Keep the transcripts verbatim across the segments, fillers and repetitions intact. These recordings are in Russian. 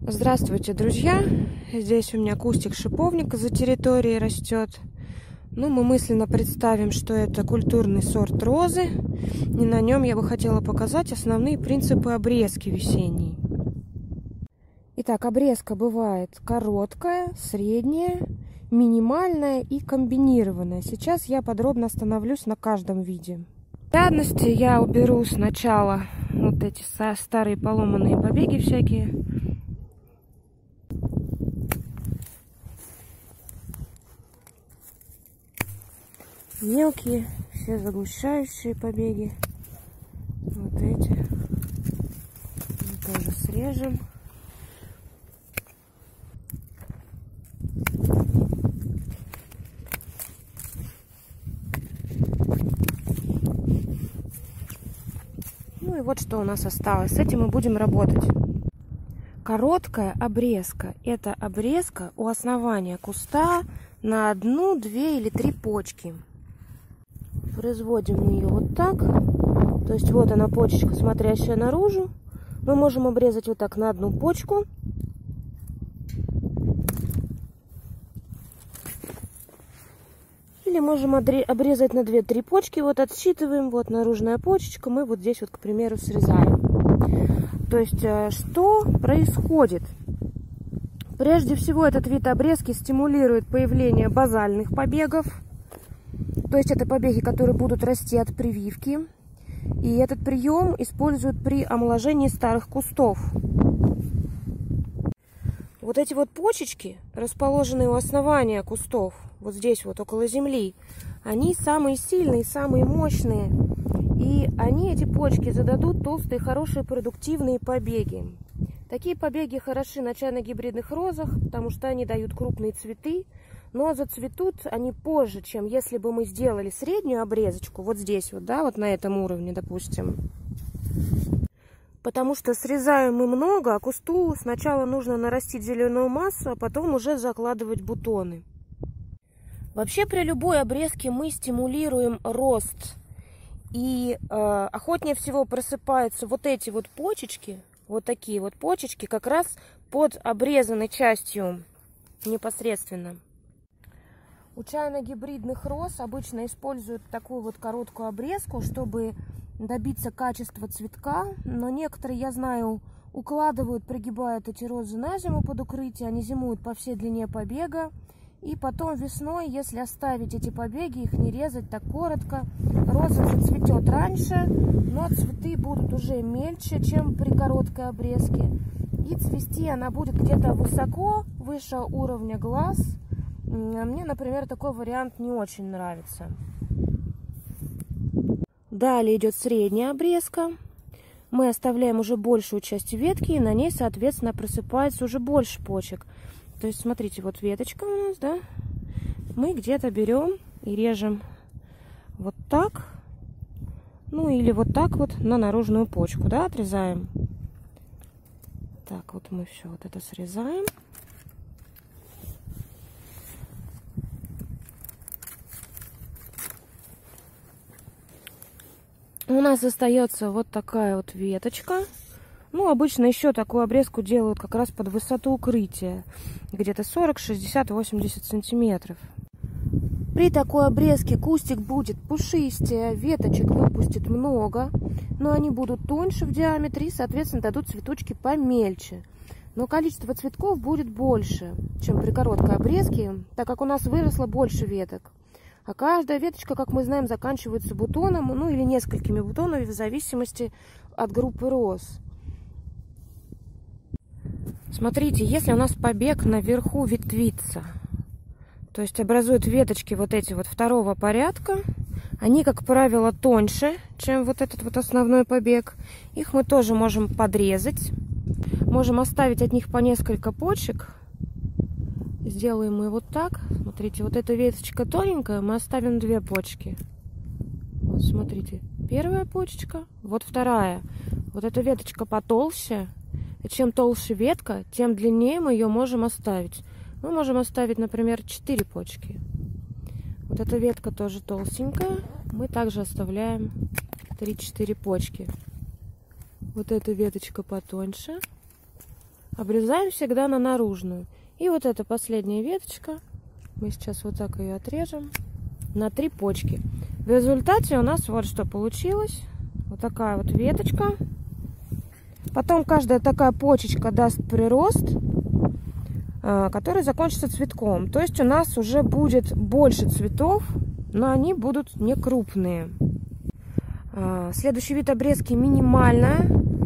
Здравствуйте, друзья! Здесь у меня кустик шиповника за территорией растет. Ну, мы мысленно представим, что это культурный сорт розы. И на нем я бы хотела показать основные принципы обрезки весенней. Итак, обрезка бывает короткая, средняя, минимальная и комбинированная. Сейчас я подробно остановлюсь на каждом виде. Для наглядности я уберу сначала вот эти старые поломанные побеги всякие. Мелкие, все заглушающие побеги. Вот эти. Мы тоже срежем. Ну и вот что у нас осталось. С этим мы будем работать. Короткая обрезка. Это обрезка у основания куста на одну, две или три почки. Производим мы ее вот так. То есть вот она, почечка, смотрящая наружу. Мы можем обрезать вот так на одну почку. Или можем обрезать на две-три почки. Вот отсчитываем, вот наружная почечка. Мы вот здесь вот, к примеру, срезаем. То есть что происходит? Прежде всего, этот вид обрезки стимулирует появление базальных побегов. То есть это побеги, которые будут расти от прививки. И этот прием используют при омоложении старых кустов. Вот эти вот почечки, расположенные у основания кустов, вот здесь вот около земли, они самые сильные, самые мощные. И они, эти почки, зададут толстые, хорошие, продуктивные побеги. Такие побеги хороши на чайно-гибридных розах, потому что они дают крупные цветы. Но зацветут они позже, чем если бы мы сделали среднюю обрезочку, вот здесь вот, да, вот на этом уровне, допустим. Потому что срезаем мы много, а кусту сначала нужно нарастить зеленую массу, а потом уже закладывать бутоны. Вообще при любой обрезке мы стимулируем рост. И э, охотнее всего просыпаются вот эти вот почечки, вот такие вот почечки, как раз под обрезанной частью непосредственно. У чайно-гибридных роз обычно используют такую вот короткую обрезку, чтобы добиться качества цветка. Но некоторые, я знаю, укладывают, пригибают эти розы на зиму под укрытие. Они зимуют по всей длине побега. И потом весной, если оставить эти побеги, их не резать так коротко, роза зацветет раньше, но цветы будут уже мельче, чем при короткой обрезке. И цвести она будет где-то высоко, выше уровня глаз. Мне, например, такой вариант не очень нравится. Далее идет средняя обрезка. Мы оставляем уже большую часть ветки, и на ней, соответственно, просыпается уже больше почек. То есть, смотрите, вот веточка у нас, да? Мы где-то берем и режем вот так. Ну, или вот так вот на наружную почку, да, отрезаем. Так, вот мы все вот это срезаем. У нас остается вот такая вот веточка. Ну, обычно еще такую обрезку делают как раз под высоту укрытия. Где-то сорок, шестьдесят, восемьдесят сантиметров. При такой обрезке кустик будет пушистее, веточек выпустит много, но они будут тоньше в диаметре и, соответственно, дадут цветочки помельче. Но количество цветков будет больше, чем при короткой обрезке, так как у нас выросло больше веток. А каждая веточка, как мы знаем, заканчивается бутоном, ну или несколькими бутонами, в зависимости от группы роз. Смотрите, если у нас побег наверху ветвится, то есть образуют веточки вот эти вот второго порядка, они, как правило, тоньше, чем вот этот вот основной побег. Их мы тоже можем подрезать, можем оставить от них по несколько почек. Сделаем мы вот так. Смотрите, вот эта веточка тоненькая, мы оставим две почки. Вот, смотрите, первая почечка, вот вторая. Вот эта веточка потолще. И чем толще ветка, тем длиннее мы ее можем оставить. Мы можем оставить, например, четыре почки. Вот эта ветка тоже толстенькая. Мы также оставляем три-четыре почки. Вот эта веточка потоньше. обрезаем всегда на наружную. И вот эта последняя веточка, мы сейчас вот так ее отрежем на три почки. В результате у нас вот что получилось. Вот такая вот веточка. Потом каждая такая почечка даст прирост, который закончится цветком. То есть у нас уже будет больше цветов, но они будут не крупные. Следующий вид обрезки минимальная.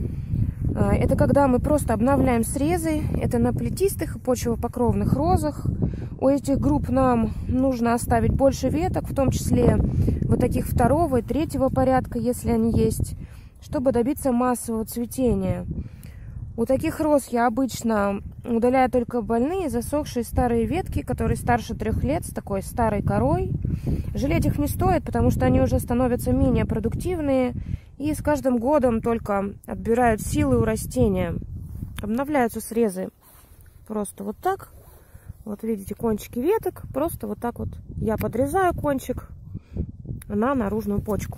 Это когда мы просто обновляем срезы. Это на плетистых и почвопокровных розах. У этих групп нам нужно оставить больше веток, в том числе вот таких второго и третьего порядка, если они есть, чтобы добиться массового цветения. У таких роз я обычно удаляю только больные, засохшие старые ветки, которые старше трех лет, с такой старой корой. Жалеть их не стоит, потому что они уже становятся менее продуктивные и с каждым годом только отбирают силы у растения. Обновляются срезы просто вот так. Вот видите кончики веток, просто вот так вот я подрезаю кончик на наружную почку.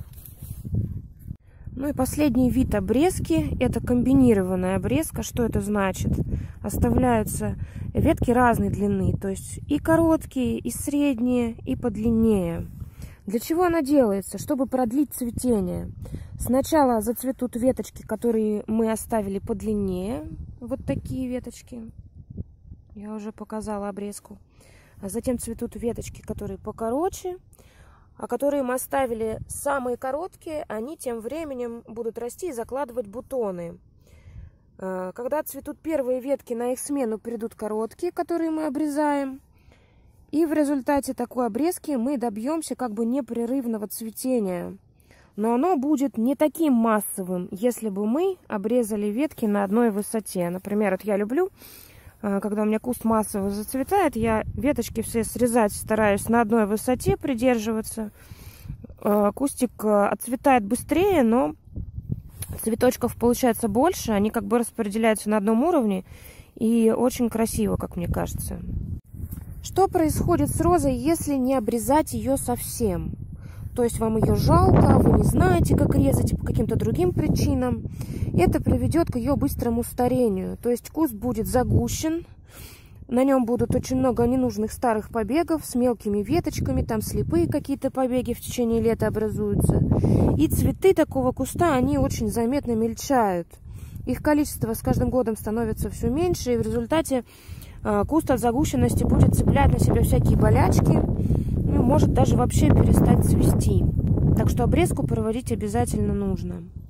Ну и последний вид обрезки — это комбинированная обрезка. Что это значит? Оставляются ветки разной длины, то есть и короткие, и средние, и подлиннее. Для чего она делается? Чтобы продлить цветение. Сначала зацветут веточки, которые мы оставили подлиннее, вот такие веточки. Я уже показала обрезку. А затем цветут веточки, которые покороче. А которые мы оставили самые короткие, они тем временем будут расти и закладывать бутоны. Когда цветут первые ветки, на их смену придут короткие, которые мы обрезаем. И в результате такой обрезки мы добьемся как бы непрерывного цветения. Но оно будет не таким массовым, если бы мы обрезали ветки на одной высоте. Например, вот я люблю, когда у меня куст массово зацветает, я веточки все срезать стараюсь на одной высоте придерживаться. Кустик отцветает быстрее, но цветочков получается больше. Они как бы распределяются на одном уровне. И очень красиво, как мне кажется. Что происходит с розой, если не обрезать ее совсем? То есть вам ее жалко, вы не знаете, как резать по каким-то другим причинам. Это приведет к ее быстрому старению. То есть куст будет загущен, на нем будут очень много ненужных старых побегов с мелкими веточками, там слепые какие-то побеги в течение лета образуются. И цветы такого куста, они очень заметно мельчают. Их количество с каждым годом становится все меньше, и в результате куст от загущенности будет цеплять на себя всякие болячки, может даже вообще перестать цвести. Так что обрезку проводить обязательно нужно.